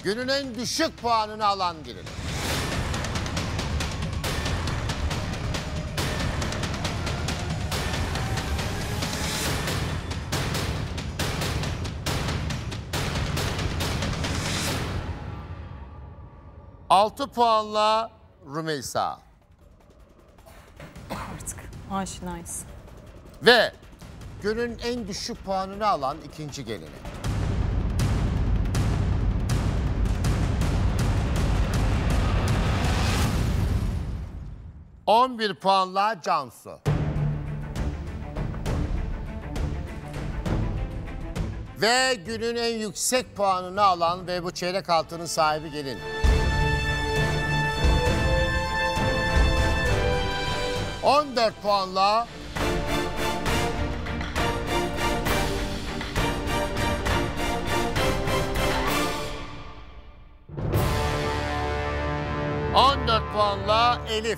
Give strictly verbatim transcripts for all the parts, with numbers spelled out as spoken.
günün en düşük puanını alan gelin. Altı puanla Rümeysa. Artık aşinayız. Ve günün en düşük puanını alan ikinci gelini. on bir puanla Cansu. Ve günün en yüksek puanını alan ve bu çeyrek altının sahibi gelin. on dört puanla on dört puanla Elif.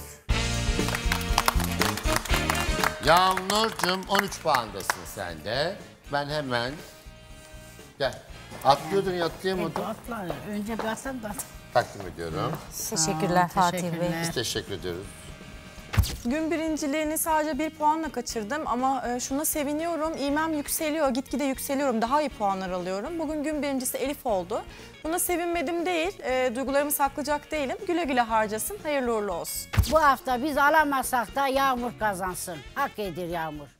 Yağmurcuğum on üç puandasın sen de. Ben hemen gel. Atlıyordun ya, atlayamadın. Atla. Önce bir atla da. Takdim ediyorum. Teşekkürler Fatih Bey. Biz teşekkür ediyoruz. Gün birinciliğini sadece bir puanla kaçırdım ama e, şuna seviniyorum. İğmem yükseliyor, gitgide yükseliyorum. Daha iyi puanlar alıyorum. Bugün gün birincisi Elif oldu. Buna sevinmedim değil, e, duygularımı saklayacak değilim. Güle güle harcasın, hayırlı uğurlu olsun. Bu hafta biz alamazsak da Yağmur kazansın. Hak edir Yağmur.